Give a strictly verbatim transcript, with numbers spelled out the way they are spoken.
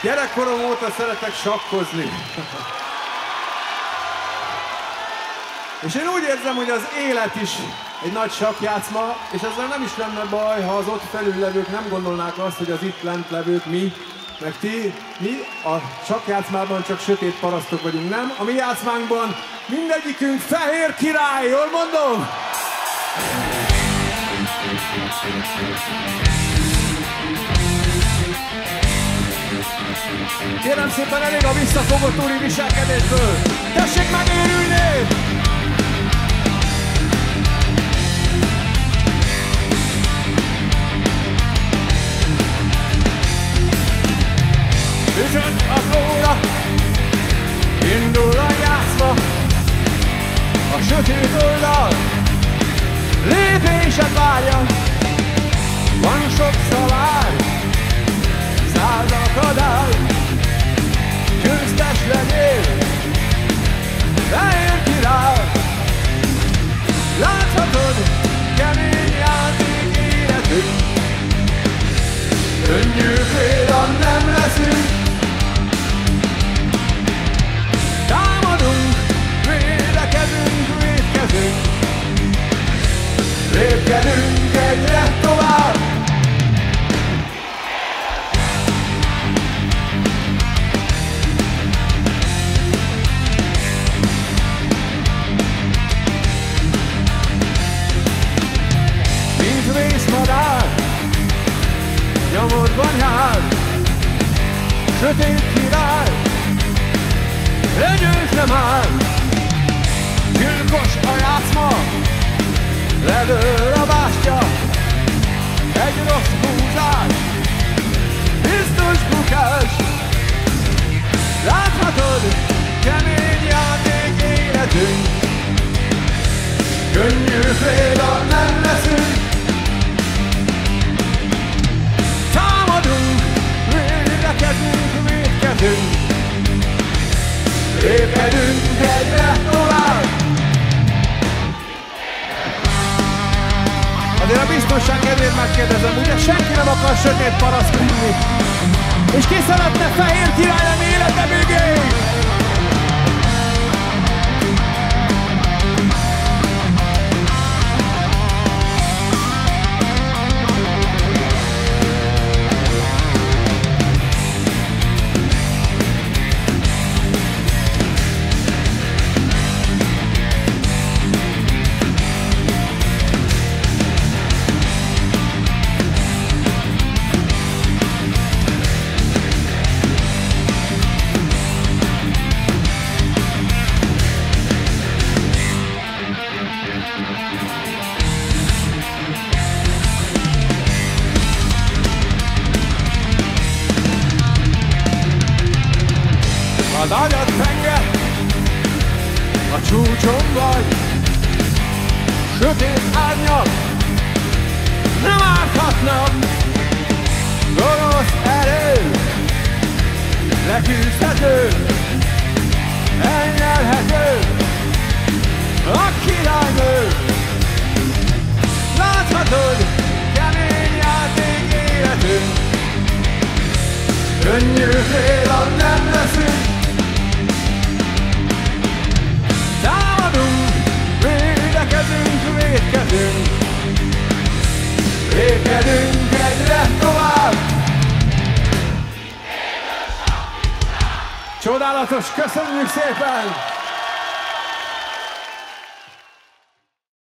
Gyerekkorom óta szeretek sakkozni. És én úgy érzem, hogy az élet is egy nagy sakkjátszma, és ezzel nem is lenne baj, ha az ott felüllevők nem gondolnák azt, hogy az itt lent levők mi, meg ti, mi a sakkjátszmában csak sötét parasztok vagyunk, nem? A mi játszmánkban mindegyikünk fehér király, jól mondom? Kérem szépen, elég a visszafogott úri viselkedésből! Tessék megérülni! Üzött a flóra, indul a játszma, a sötét oldal lépéset várja. Van sok szabály, száz akadály, győztes legyél, fehér király. Láthatod, kemény játék életünk, könnyű félan nem leszünk. Támadunk, védekezünk, védkezünk, lépkedünk egyre tovább. Mint vészmadár, nyomodban jár, sötét király, legyőzne már. Gyilkos a játszma, ledől a bástya, egy rossz húzás, biztos bukás. Láthatod, kemény játék életünk, könnyű féla nem leszünk. Támadunk, védekezünk, védkezünk, lépkedünk egyre tovább. Azért a biztonság kedvéért megkérdezem, ugye senki nem akar sötét paraszt lenni? És ki szeretne fehér király lenni élete végéig? Az agyad penge, a csúcson vagy, sötét árnyak nem árthatnak. Gonosz erő, leküzdhető, elnyelhető, a királynő. Láthatod, kemény játék életünk, könnyű félan nem leszünk. Támadunk, védekezünk, védkezünk, lépkedünk egyre tovább. Csodálatos, köszönjük szépen!